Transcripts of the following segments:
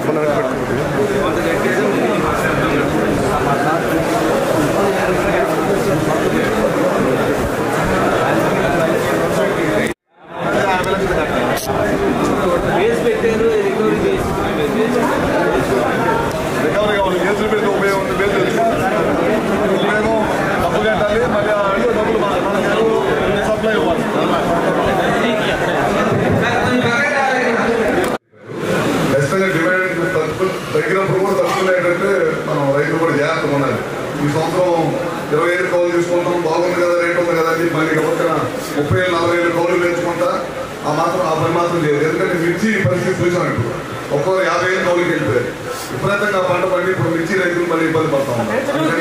తగ్గినప్పుడు కూడా తక్కువలేదంటే మనం రైతులు కూడా జాగ్రత్తగా ఉండాలి. ఈ సంవత్సరం 25 కౌలు తీసుకుంటాం, బాగుంది కదా, రేటు ఉంది కదా అని మళ్ళీ పక్కన 30,000-40,000 కౌలు పెంచుకుంటా ఆ పని మాత్రం లేదు. ఎందుకంటే మిర్చి పరిస్థితి చూసాం. ఇప్పుడు ఒక్కొక్క 50,000 కౌలుకి వెళ్ళిపోయారు. విపరీతంగా పంట పండి ఇప్పుడు మిర్చి రైతులు మళ్ళీ ఇబ్బంది పడతా ఉన్నారు.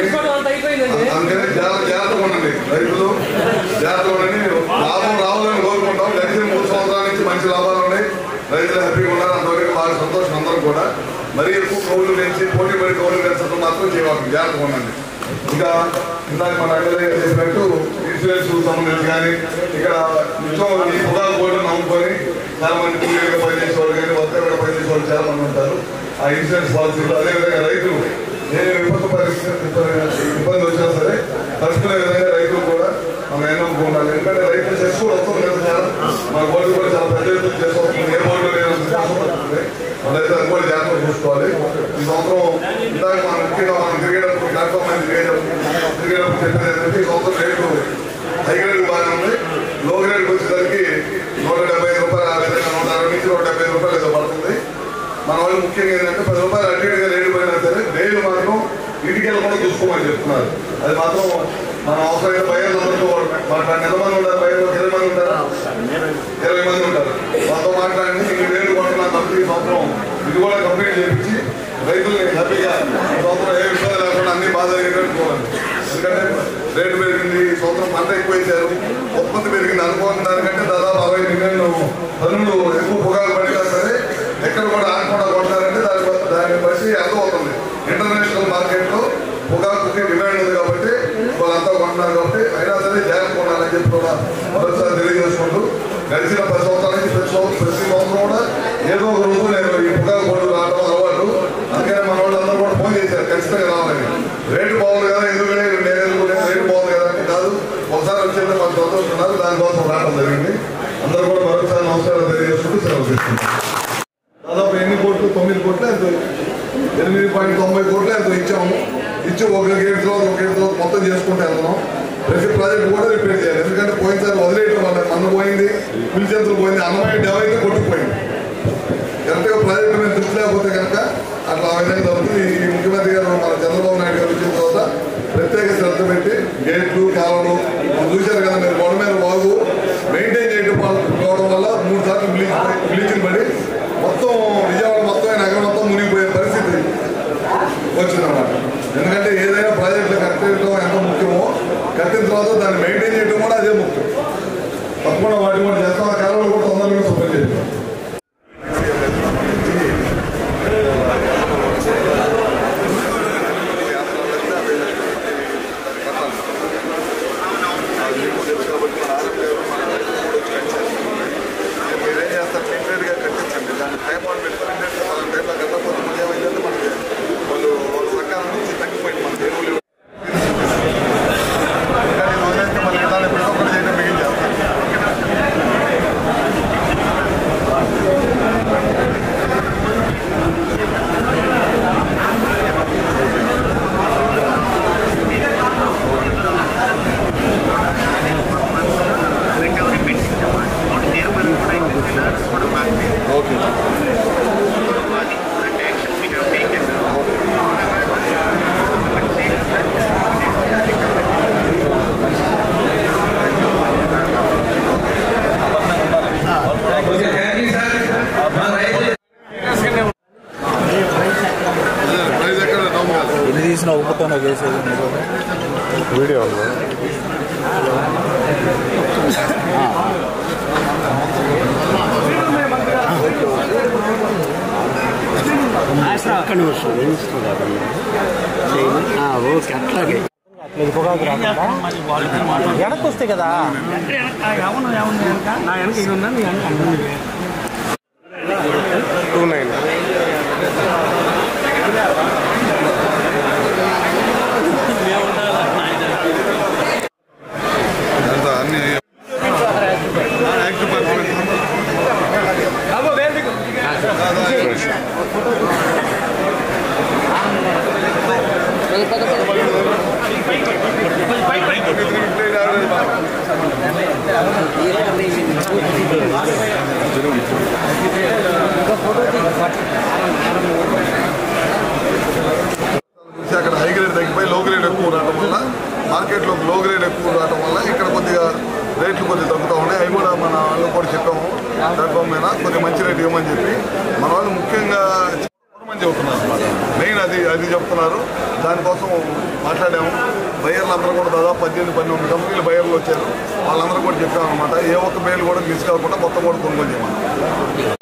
అందుకని జాగ్రత్తగా ఉండండి, రైతులు జాగ్రత్తగా ఉండండి. లాభం రావాలని కోరుకుంటాం. గడిచిన 3 సంవత్సరాల నుంచి మంచి లాభాలు ఉన్నాయి, రైతులు హ్యాపీగా ఉన్నారు. అంతవరకు బాగా సంతోషం అందరూ కూడా. మరీ ఎక్కువ కౌలు పెంచి పోటీ పడి కౌలు పెంచడం మాత్రం చేయవాలి, జాగ్రత్తగా ఉండండి. ఇంకా ఇందాక మన ఎమ్మెల్యే చెప్పినట్టు ఇన్సూరెన్స్ సంబంధించి కానీ ఇక్కడ నిత్యం ఈ పొగాకు బోర్డును నమ్ముకొని చాలా మంది కూలీలుగా పనిచేసేవాళ్ళు కానీ వర్కర్గా పనిచేసేవాళ్ళు చాలా మంది ఉంటారు. ఆ ఇన్సూరెన్స్ పాలసీలు అదేవిధంగా రైతులు ఏ విపత్తు పరిస్థితి ఇబ్బంది వచ్చినా సరే తట్టుకునే విధంగా రైతులు కూడా మనం ఎన్నో ఉండాలి. ఎందుకంటే రైతులు చేసి కూడా వస్తుంది కదా, చాలా మన బోర్డు కూడా చాలా పెద్ద ఎత్తున చేసి వస్తుంది. ఏ బోర్డు లేదంటే అదైతే అది కూడా జాగ్రత్తగా చూసుకోవాలి. ఈ సంవత్సరం ఇందాక మనం ముఖ్యంగా మనం తిరిగేటప్పుడు ప్లాట్ఫామ్ మీద తిరిగేటప్పుడు చెప్పేది ఏంటంటే ఈ సంవత్సరం రేటు హై గ్రేడ్ బాగానే ఉంది. లో గ్రేడ్కి వచ్చేసరికి 175 రూపాయలు, ఆ విధంగా 160 నుంచి 175 రూపాయలు ఏదో పడుతుంది. మన వాళ్ళు ముఖ్యంగా ఏంటంటే 10 రూపాయలు అటు ఇటుగా రేటు పోయినా సరే రేటు మాత్రం ఇంటికి వెళ్ళకుండా చూసుకోమని చెప్తున్నారు. అది మాత్రం మన అవసరమైన బయలుతో మాట్లాడిన ఎంతమంది ఉంటారు? బయలు 20 మంది ఉంటారా? 20 మంది ఉంటారు. వాళ్ళతో మాట్లాడి ఇంక రేటు కొంటున్నా తప్పి ఈ సంవత్సరం ఇది కూడా కంప్లీట్ చేయించి రైతుల్ని హ్యాపీగా సంవత్సరం ఏ విషయాలు లేకుండా అన్ని బాధ పెట్టుకోవాలి. ఎందుకంటే రేటు పెరిగింది, ఈ సంవత్సరం పంట ఎక్కువ వేశారు, ఉత్పత్తి పెరిగింది. అనుకోని దానికంటే దాదాపు 60 మిలియన్లు టన్నులు ఎక్కువ పొగాకు పడినా సరే ఎక్కడ కూడా ఆగకుండా కొంటారంటే దాన్ని బట్టి అర్థమవుతుంది. ఇంటర్నేషనల్ మార్కెట్లో పొగాకుకి డిమాండ్ ఉంది కాబట్టి వాళ్ళంతా కొంటున్నారు. కాబట్టి అయినా సరే జాగ్రత్త ఉండాలని చెప్పి కూడా మరోసారి తెలియజేసుకుంటూ గడిచిన 10 సంవత్సరాల నుంచి ప్రతి సంవత్సరం కూడా ఏదో ఒక రోజు నేను ఈ పొగాకు బోర్డు రావడం అలవాటు. అందుకని మన వాళ్ళందరూ కూడా ఫోన్ చేశారు ఖచ్చితంగా రావాలని. రేటు బాగుంది కదా, ఎందుకు రేటు బాగుంది కదా అంటే కాదు, ఒకసారి వచ్చేది మాకు సంతోషం, దానికోసం రావడం జరిగింది. అందరూ కూడా మరొకసారి నమస్కారం తెలియజేసుకుంటూ సెలవు తీసుకుంటాం. దాదాపు 8 కోట్లు 9 కోట్లు ఎంతో 8.90 కోట్లు ఎంతో ఇచ్చాము. ఇచ్చి ఒక గేట్తో మొత్తం చేసుకుంటూ వెళ్తున్నాం. ప్రతి ప్రాజెక్ట్ కూడా రిపేర్ చేయాలి. ఎందుకంటే పోయినసారి వదిలేయటం వల్ల మన్ను పోయింది, పులిచెంతులు పోయింది, అన్నమయ్య డ్యామ్ అయితే కొట్టుకుపోయింది. కరెక్ట్గా ప్రాజెక్టు మీద దృష్టి లేకపోతే కనుక అట్లా ఆ విధంగా జరుగుతుంది. ఈ ముఖ్యమంత్రి గారు మన చంద్రబాబు నాయుడు గారు వచ్చిన తర్వాత ప్రత్యేక శ్రద్ధ పెట్టి గేట్లు కాలువలు చూశారు కదా మీరు, గొడవ మీద బాగు మెయింటైన్ చేయకపోవడం వల్ల 3 సార్లు బ్లీచింగ్ పడి మొత్తం విజయవాడ మొత్తం నగరం మొత్తం మునిగిపోయే పరిస్థితి వచ్చిందన్నమాట. ఎందుకంటే ఏదైనా ప్రాజెక్టులు కట్టడం ఎంత ముఖ్యమో కట్టిన తర్వాత దాన్ని మెయింటైన్ చేయడం కూడా అదే ముఖ్యం. తప్పకుండా వాటి కూడా చేస్తాం. ఆ కాలంలో కూడా తొందరగా సపోర్ట్ చేస్తాం. మీరేం చేస్తారు? లిమిటెడ్గా కట్టించండి. దాన్ని టైం ఆన్ పెట్టుకుని మనం టైంలో కట్టకపోతే మళ్ళీ ఏమైందంటే మనకి వాళ్ళ సర్కారం నుంచి తగ్గిపోయింది. మన దేవుళ్ళు కానీ వదిలేస్తే మళ్ళీ ఇలానే ప్రతి ఒక్కరు చేయడం మిగిలించేస్తారు. ఓకే ఎన్ని తీసిన ఒప్పుతో చేసేది వీడియో ఉంది. ఓకే అట్లాగే పొగాకు రాకుండా వెనక్కి వస్తాయి కదా. నా వెనక ఇది ఉన్నా నీ వెనక 29 అక్కడ హై గ్రేడ్ తగ్గిపోయి లో గ్రేడ్ ఎక్కువ రావడం వల్ల మార్కెట్లో లో గ్రేడ్ ఎక్కువ రావడం వల్ల ఇక్కడ కొద్దిగా రేట్లు కొద్దిగా తగ్గుతూ ఉన్నాయి. అవి కూడా మన వాళ్ళు కూడా చెప్పాము ప్లాట్ఫామ్ మీద కొద్దిగా మంచి రేట్ ఇవ్వమని చెప్పి మన వాళ్ళు ముఖ్యంగా చెబుతున్నారు. మెయిన్ అది చెప్తున్నారు. దానికోసం మాట్లాడాము. బయర్లు అందరూ కూడా దాదాపు 18-19 కంపెనీలు బయర్లు వచ్చారు. వాళ్ళందరూ కూడా చెప్పామన్నమాట. ఏ ఒక్క బయలు కూడా మిస్ కాకుండా మొత్తం కూడా కొనుగోలు చేయమన్నారు.